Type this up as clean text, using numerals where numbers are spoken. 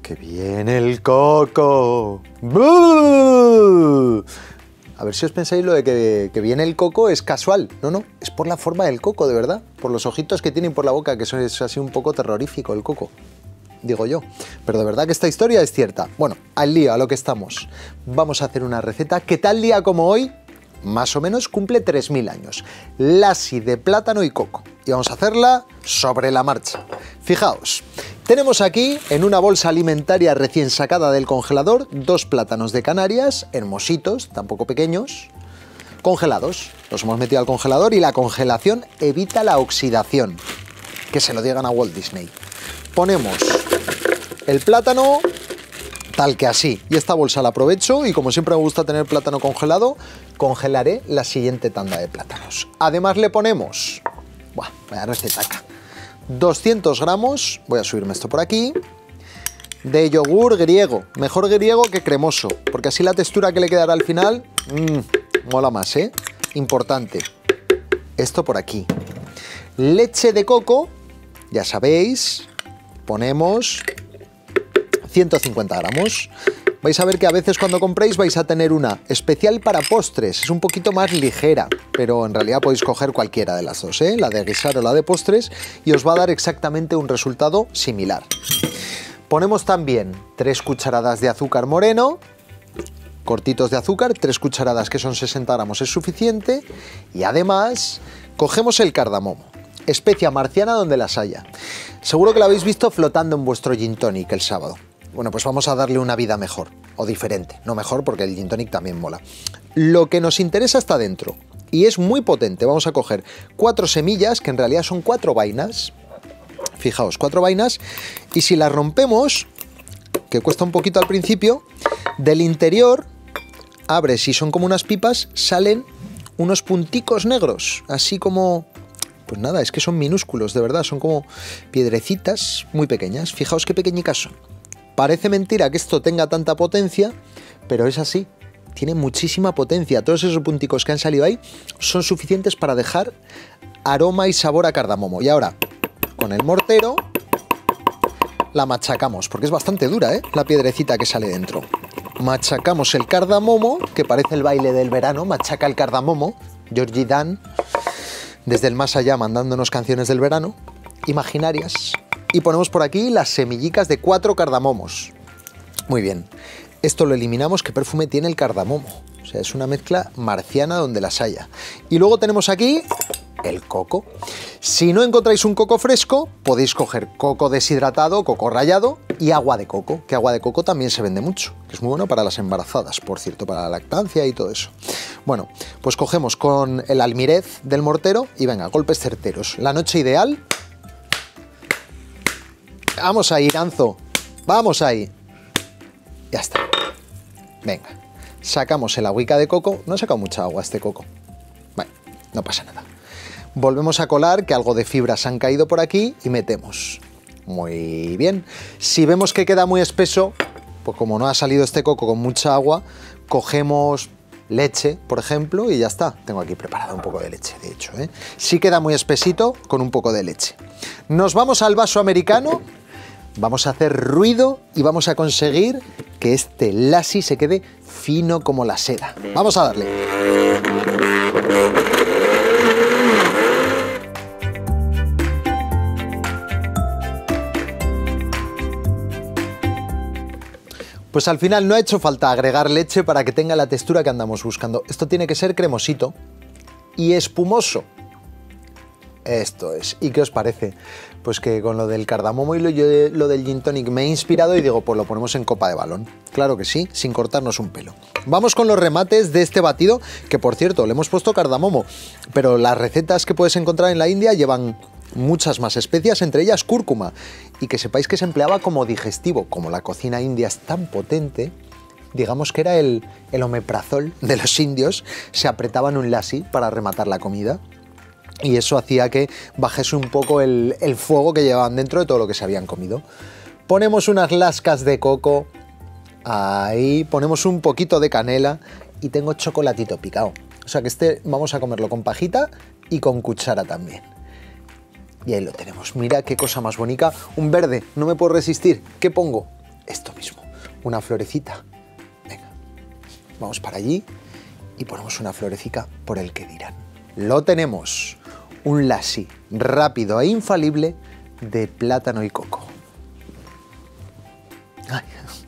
¡Que viene el coco! ¡Bú! A ver si os pensáis lo de que viene el coco es casual. No, no, es por la forma del coco, de verdad. Por los ojitos que tiene y por la boca, que eso es así un poco terrorífico el coco, digo yo. Pero de verdad que esta historia es cierta. Bueno, al lío, a lo que estamos. Vamos a hacer una receta que tal día como hoy, más o menos, cumple 3000 años. Lassi de plátano y coco. Y vamos a hacerla sobre la marcha. Fijaos, tenemos aquí en una bolsa alimentaria recién sacada del congelador 2 plátanos de Canarias, hermositos, tampoco pequeños, congelados. Los hemos metido al congelador y la congelación evita la oxidación. Que se lo digan a Walt Disney. Ponemos el plátano tal que así. Y esta bolsa la aprovecho y como siempre me gusta tener plátano congelado, congelaré la siguiente tanda de plátanos. Además le ponemos, vaya recetaca, 200 gramos, voy a subirme esto por aquí, de yogur griego. Mejor griego que cremoso, porque así la textura que le quedará al final, mola más, ¿eh? Importante. Esto por aquí. Leche de coco, ya sabéis, ponemos 150 gramos. Vais a ver que a veces cuando compréis vais a tener una especial para postres, es un poquito más ligera, pero en realidad podéis coger cualquiera de las dos, ¿eh? La de guisar o la de postres, y os va a dar exactamente un resultado similar. Ponemos también 3 cucharadas de azúcar moreno, cortitos de azúcar, 3 cucharadas que son 60 gramos es suficiente, y además cogemos el cardamomo, especia marciana donde las haya. Seguro que la habéis visto flotando en vuestro gin tonic el sábado. Bueno, pues vamos a darle una vida mejor, o diferente, no mejor porque el gin tonic también mola. Lo que nos interesa está dentro, y es muy potente. Vamos a coger 4 semillas, que en realidad son 4 vainas, fijaos, 4 vainas, y si las rompemos, que cuesta un poquito al principio, del interior, abres y son como unas pipas, salen unos punticos negros, así como... Pues nada, es que son minúsculos, de verdad, son como piedrecitas muy pequeñas. Fijaos qué pequeñicas son. Parece mentira que esto tenga tanta potencia, pero es así. Tiene muchísima potencia. Todos esos punticos que han salido ahí son suficientes para dejar aroma y sabor a cardamomo. Y ahora, con el mortero, la machacamos, porque es bastante dura, ¿eh? La piedrecita que sale dentro. Machacamos el cardamomo, que parece el baile del verano, machaca el cardamomo, Georgie Dan, desde el más allá mandándonos canciones del verano, imaginarias. Y ponemos por aquí las semillicas de 4 cardamomos. Muy bien. Esto lo eliminamos. ¿Qué perfume tiene el cardamomo? O sea, es una mezcla marciana donde las haya. Y luego tenemos aquí el coco. Si no encontráis un coco fresco, podéis coger coco deshidratado, coco rallado y agua de coco, que agua de coco también se vende mucho, que es muy bueno para las embarazadas, por cierto, para la lactancia y todo eso. Bueno, pues cogemos con el almirez del mortero y venga, golpes certeros. La noche ideal. Vamos ahí, Iranzo. Vamos ahí. Ya está. Venga. Sacamos el agüica de coco. No he sacado mucha agua este coco. Bueno, no pasa nada. Volvemos a colar, que algo de fibras han caído por aquí, y metemos. Muy bien. Si vemos que queda muy espeso, pues como no ha salido este coco con mucha agua, cogemos leche, por ejemplo, y ya está. Tengo aquí preparada un poco de leche, de hecho, ¿eh? Si queda muy espesito, con un poco de leche. Nos vamos al vaso americano. Vamos a hacer ruido y vamos a conseguir que este lassi se quede fino como la seda. Vamos a darle. Pues al final no ha hecho falta agregar leche para que tenga la textura que andamos buscando. Esto tiene que ser cremosito y espumoso. Esto es. ¿Y qué os parece? Pues que con lo del cardamomo y lo del gin tonic me he inspirado y digo, pues lo ponemos en copa de balón. Claro que sí, sin cortarnos un pelo. Vamos con los remates de este batido, que por cierto, le hemos puesto cardamomo, pero las recetas que puedes encontrar en la India llevan muchas más especias, entre ellas cúrcuma, y que sepáis que se empleaba como digestivo. Como la cocina india es tan potente, digamos que era el omeprazol de los indios, se apretaba en un lassi para rematar la comida. Y eso hacía que bajase un poco el fuego que llevaban dentro de todo lo que se habían comido. Ponemos unas lascas de coco, ahí, ponemos un poquito de canela y tengo chocolatito picado. O sea que este vamos a comerlo con pajita y con cuchara también. Y ahí lo tenemos. Mira qué cosa más bonita. Un verde, no me puedo resistir. ¿Qué pongo? Esto. una florecita. Venga, vamos para allí y ponemos una florecita por el que dirán. Lo tenemos, un lassi rápido e infalible de plátano y coco. Ay.